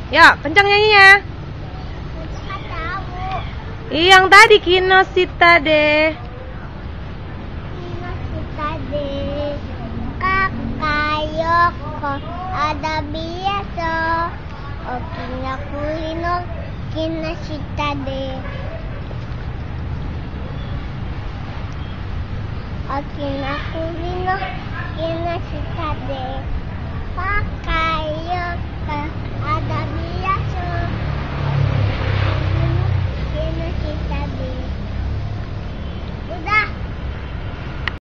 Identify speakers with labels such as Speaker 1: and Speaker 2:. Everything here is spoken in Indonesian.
Speaker 1: Ya, kencang nyanyinya. Yang tadi shita deh.
Speaker 2: Shita deh. Kakayoko ada biasa. Ookina Kuri no shita deh. Ookina Kuri no shita deh. Kakayoko